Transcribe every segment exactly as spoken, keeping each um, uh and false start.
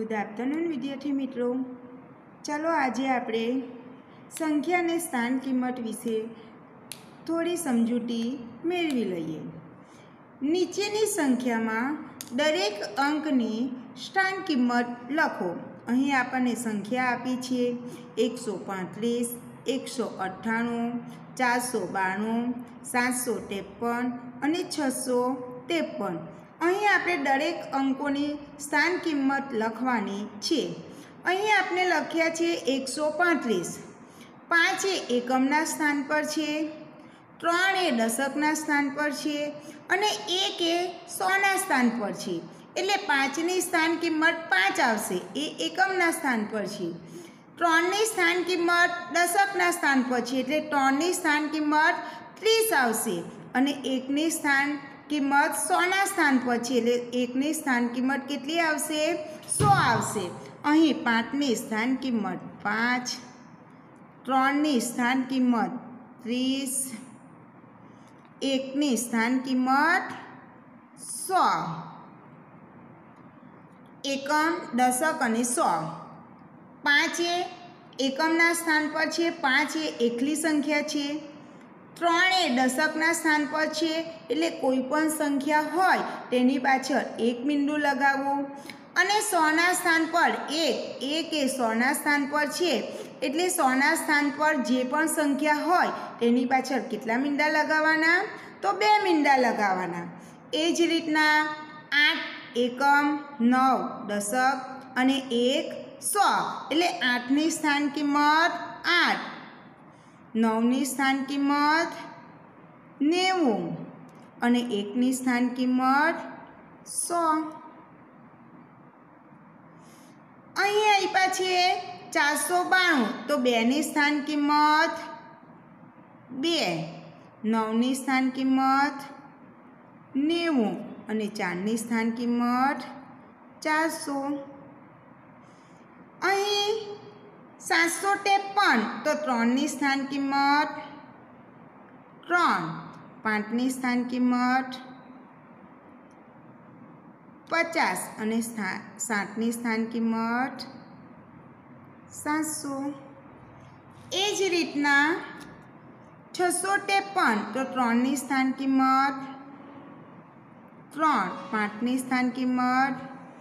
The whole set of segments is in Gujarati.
ગુડ આફ્ટરનૂન વિદ્યાર્થી મિત્રો, ચાલો આજે આપણે સંખ્યા અને સ્થાન કિંમત વિશે થોડી સમજૂતી મેળવી લઈએ। નીચેની સંખ્યામાં દરેક અંકની સ્થાન કિંમત લખો। અહીં આપણને સંખ્યા આપી છે એકસો પાંત્રીસ, એકસો અઠ્ઠાણું, ચારસો બાણું, સાતસો ત્રેપન અને છસો ત્રેપન। અહીં આપણે દરેક અંકોની સ્થાન કિંમત લખવાની છે। અહીં આપણે લખ્યા છે એકસો પાંત્રીસ। પાંચ એ એકમના સ્થાન પર છે, ત્રણ એ દશકના સ્થાન પર છે અને એક એ સોના સ્થાન પર છે। એટલે પાંચની સ્થાન કિંમત પાંચ આવશે, એ એકમના સ્થાન પર છે। ત્રણની સ્થાન કિંમત દશકના સ્થાન પર છે, એટલે ત્રણની સ્થાન કિંમત ત્રીસ આવશે અને એકની સ્થાન કિંમત સોના સ્થાન પર છે, એટલે એકની સ્થાન કિંમત કેટલી આવશે? સો આવશે। અહીં પાંચની સ્થાન કિંમત પાંચ, ત્રણની સ્થાન કિંમત ત્રીસ, એકની સ્થાન કિંમત સો। એકમ, દશક અને સો। પાંચ એ એકમના સ્થાન પર છે, પાંચ એ એકલી સંખ્યા છે। ત્રણ એ દશકના સ્થાન પર છે, એટલે કોઈ પણ સંખ્યા હોય તેની પાછળ એક બિંદુ લગાવવું અને સોના સ્થાન પર એક, એક એ સોના સ્થાન પર છે, એટલે સોના સ્થાન પર જે પણ સંખ્યા હોય તેની પાછળ કેટલા મીંડા લગાવવાના? તો બે મીંડા લગાવવાના। એ જ રીતના આઠ એકમ, નવ દશક અને એક સો, એટલે આઠની સ્થાન કિંમત આઠ, નવની સ્થાન કિંમત નેવું અને એકની સ્થાન કિંમત સો। અહીં આપ્યા છે ચારસો બાણું, તો બેની સ્થાન કિંમત બે, નવની સ્થાન કિંમત નેવું અને ચારની સ્થાન કિંમત ચારસો। અહીં સાતસો ત્રેપન, તો ત્રણની સ્થાન કિંમત ત્રણ, પાંચની સ્થાન કિંમત પચાસ અને સાતની સ્થાન કિંમત સાતસો। એ જ રીતના છસો ત્રેપન, તો ત્રણની સ્થાન કિંમત ત્રણ, પાંચની સ્થાન કિંમત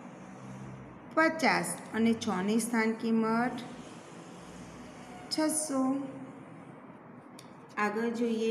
પચાસ અને છની સ્થાન કિંમત છસો। આગળ જોઈએ,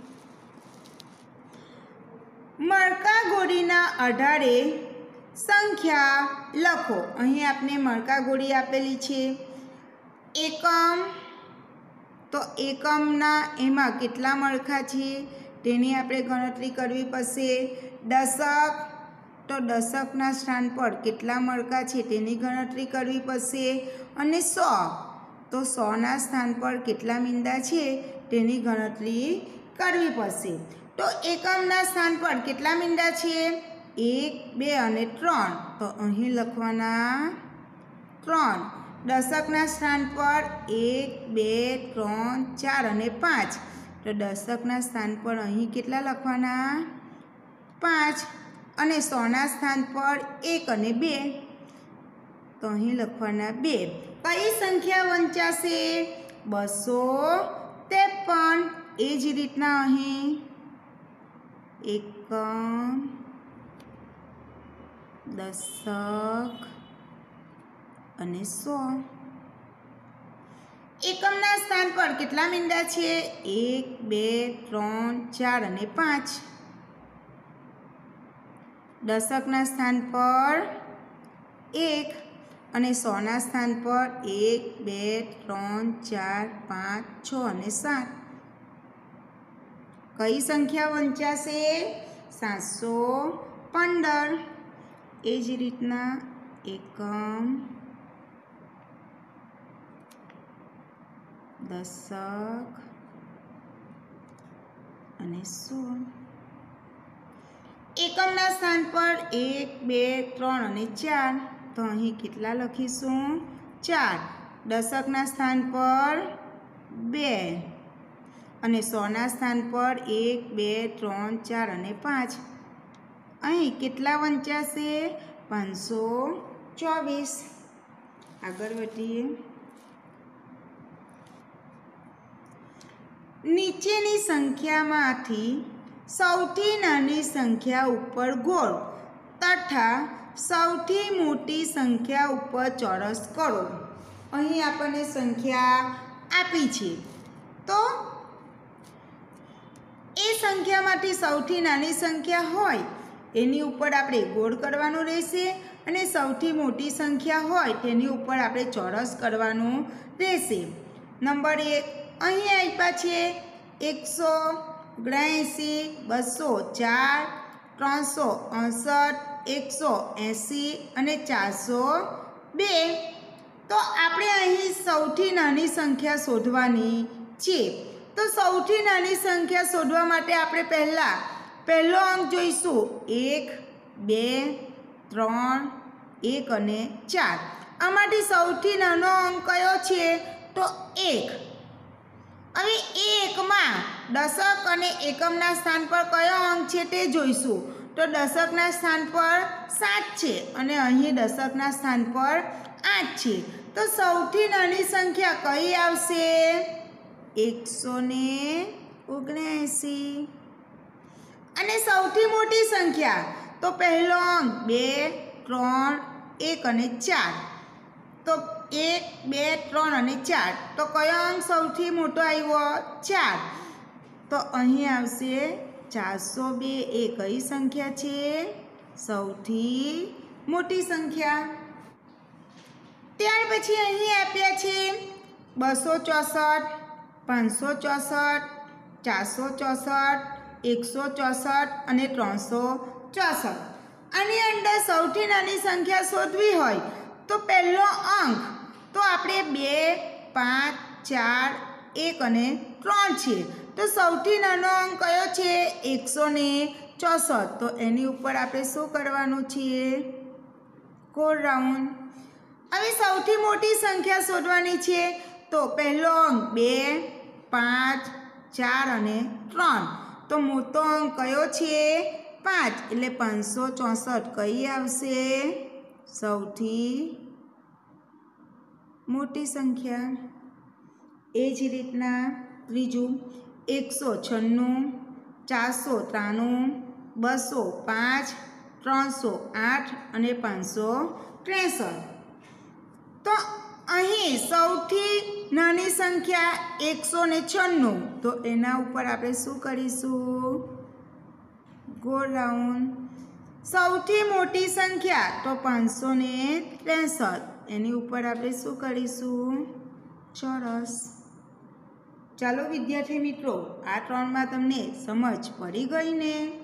મણકા ગોળીના આધારે સંખ્યા લખો। અહીં આપણે મણકા ગોળી આપેલી છે। એકમ, તો એકમના એમાં કેટલા મણકા છે તેની આપણે ગણતરી કરવી પડશે। દશક, તો દશકના સ્થાન પર કેટલા મણકા છે તેની ગણતરી કરવી પડશે અને સો, તો સોના સ્થાન પર કેટલા મીંડા છે તેની ગણતરી કરવી પડશે। તો એકમના સ્થાન પર કેટલા મીંડા છે? એક, બે અને ત્રણ, તો અહીં લખવાના ત્રણ। દશકના સ્થાન પર એક, બે, ત્રણ, ચાર અને પાંચ, તો દશકના સ્થાન પર અહીં કેટલા લખવાના? પાંચ અને સોના સ્થાન પર એક અને બે, તો અહીં લખવાના બે। કઈ સંખ્યા વંચાશે? બસો ત્રેપન। એ જ રીતના અહીં એકમ, દશક અને સો। એકમના સ્થાન પર કેટલા મીંડા છે? એક, બે, ત્રણ, ચાર અને પાંચ। દશકના સ્થાન પર એક અને સોના સ્થાન પર એક, બે, ત્રણ, ચાર, પાંચ, છ અને સાત। કઈ સંખ્યા વંચાશે? સાતસો પંદર। એ જ રીતના એકમ, દશક અને સો। એકમના સ્થાન પર એક, બે, ત્રણ અને ચાર, તો અહીં કેટલા લખીશું? ચાર। દશકના સ્થાન પર બે અને સોના સ્થાન પર એક, બે, ત્રણ, ચાર અને પાંચ। અહીં કેટલા વંચાશે? પાંચસો ચોવીસ। આગળ વધીએ. નીચેની સંખ્યામાંથી સૌથી નાની સંખ્યા ઉપર ગોળ તથા સૌથી મોટી સંખ્યા ઉપર ચોરસ કરો. અહીં આપણને સંખ્યા આપી છે, તો એ સંખ્યામાંથી સૌથી નાની સંખ્યા હોય એની ઉપર આપણે ગોળ કરવાનું રહેશે અને સૌથી મોટી સંખ્યા હોય તેની ઉપર આપણે ચોરસ કરવાનું રહેશે. નંબર એક અહીં આપ્યા છે એકસો ઓગણએંસી, બસો ચાર, ત્રણસો અડસઠ, એકસો એંસી અને ચારસો બે. તો આપણે અહીં સૌથી નાની સંખ્યા શોધવાની છે. તો સૌથી નાની સંખ્યા શોધવા માટે આપણે પહેલાં પહેલો અંક જોઈશું. એક, બે, ત્રણ, એક અને ચાર. આમાંથી સૌથી નાનો અંક કયો છે? તો એક. હવે એ એકમાં દશક અને એકમના સ્થાન પર કયો અંક છે તે જોઈશું. તો દશકના સ્થાન પર સાત છે અને અહીં દશકના સ્થાન પર આઠ છે. તો સૌથી નાની સંખ્યા કઈ આવશે? એકસો ને ઓગણએંસી. અને સૌથી મોટી સંખ્યા તો પહેલો અંક બે, ત્રણ, એક અને ચાર. તો એક, બે, ત્રણ અને ચાર. તો કયો અંક સૌથી મોટો આવ્યો? ચાર. તો અહીં આવશે ચારસો બે. એ કઈ સંખ્યા છે? સૌથી મોટી સંખ્યા. ત્યાર પછી અહીં આપ્યા છે બસો ચોસઠ, પાંચસો ચોસઠ, ચારસો ચોસઠ, એકસો ચોસઠ અને ત્રણસો ચોસઠ. આની અંદર સૌથી નાની સંખ્યા શોધવી હોય તો પહેલો અંક તો આપણે બે, પાંચ, ચાર, એક અને ત્રણ છે. તો સૌથી નાનો અંક કયો છે? એકસો ને ચોસઠ. તો એની ઉપર આપણે શું કરવાનું છે? ગોળ રાઉન્ડ. હવે સૌથી મોટી સંખ્યા શોધવાની છે. તો પહેલો અંક બે, પાંચ, ચાર અને ત્રણ. તો મોટો અંક કયો છે? પાંચ. એટલે પાંચસો ચોસઠ કઈ આવશે? સૌથી મોટી સંખ્યા. એ જ રીતના ત્રીજું એકસો છન્નું, ચારસો ત્રાણું, બસો પાંચ, ત્રણસો આઠ અને પાંચસો ત્રેસઠ. તો અહીં સૌથી નાની સંખ્યા એકસો ને છન્નું. તો એના ઉપર આપણે શું કરીશું? ગોળ રાઉન્ડ. સૌથી મોટી સંખ્યા તો પાંચસો ને ત્રેસઠ. એની ઉપર આપણે શું કરીશું? ચોરસ. ચાલો વિદ્યાર્થી મિત્રો, આ ત્રણમાં તમને સમજ પડી ગઈ ને?